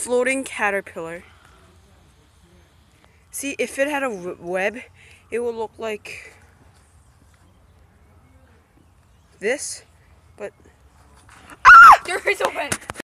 floating caterpillar. See, if it had a web, it would look like this, but... There is a web!